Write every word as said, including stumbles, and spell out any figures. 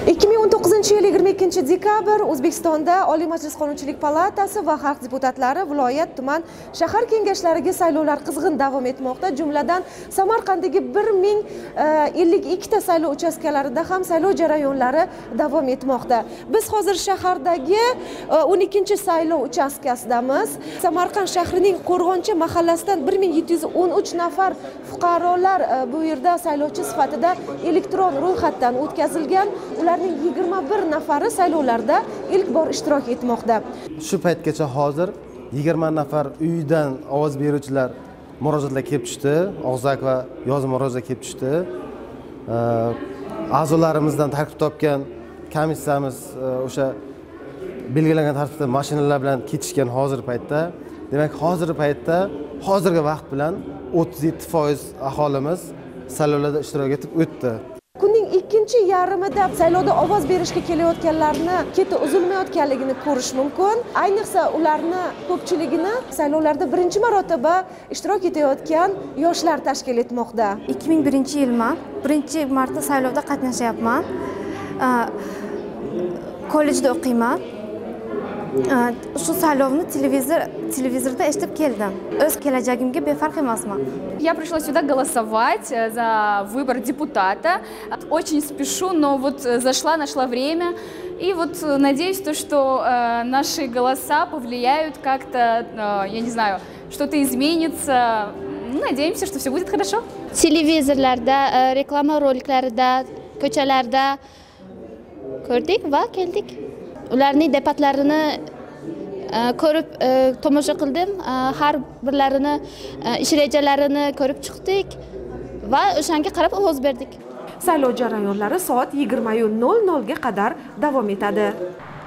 ikki ming o'n to'qqizinchi yil yigirma ikkinchi dekabr O'zbekistonda Oliy Majlis Qonunchilik palatasi va xalq deputatlari viloyat, tuman, shahar kengashlariga saylovlar qizg'in davom etmoqda. Jumladan Samarqanddagi bir ming ellik ikkita saylov uchastkalarida ham saylov jarayonlari davom etmoqda. Biz hozir shahardagi o'n ikkinchi saylov uchastkasidamiz. Samarqand shahrining Qo'rg'onchi mahallasidan bir ming yetti yuz o'n uch nafar fuqarolar bu yerda saylovchi sifatida elektron ro'yxatdan o'tkazilgan. Ularning yigirma bir nafari saylovlarda ilk bor ishtirok etmoqda. Shu paytgacha hozir yigirma nafar uydan ovoz beruvchilar murojaatlar kelib tushdi, og'zaki va yozma murojaat kelib tushdi. A'zolarimizdan tarkib topgan komissiyamiz o'sha belgilangan tartibda mashinalar bilan ketishgan hozir paytda. Demak, hozirgi paytda hozirgi vaqt bilan o'ttiz yetti foiz aholimiz saylovlarda ishtirok etib o'tdi. Kunning ikkinchi yarmida saylovda ovoz berishga kelayotganlarni keti uzilmayotganligini ko'rish mumkin. Ayniqsa ularni ko'pchiligini saylovlarda birinchi marotaba ishtirok etayotgan yoshlar tashkil etmoqda. ikki ming birinchi yilman. Birinchi marta saylovda qatnashyapman. Kollejda o'qiyman. Shu saylovni televizor televizorda eshitib keldim. O'z kelajagimga befarq emasman. Я пришла сюда голосовать за выбор депутата. Очень спешу, но вот зашла, нашла время. И вот надеюсь, то, что э, наши голоса повлияют как-то, э, я не знаю, что-то изменится. Надеемся, что все будет хорошо. Televizorlarda, reklama roliklarida, ko'chalarda ko'rdik va keldik. Ularning debatlarini ko'rib tomosha qildim. Har birlarini ish rejalarini ko'rib chiqdik va o'shanga qarab ovoz berdik. Saylov jarayonlari soat yigirma nol nol ga qadar davom etadi.